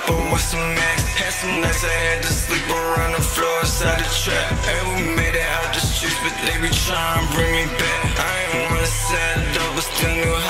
chopper with some max. Had some nights I had to sleep around the floor inside the trap. And we made it out the streets, but they be trying to bring me back. I ain't one side up, but still knew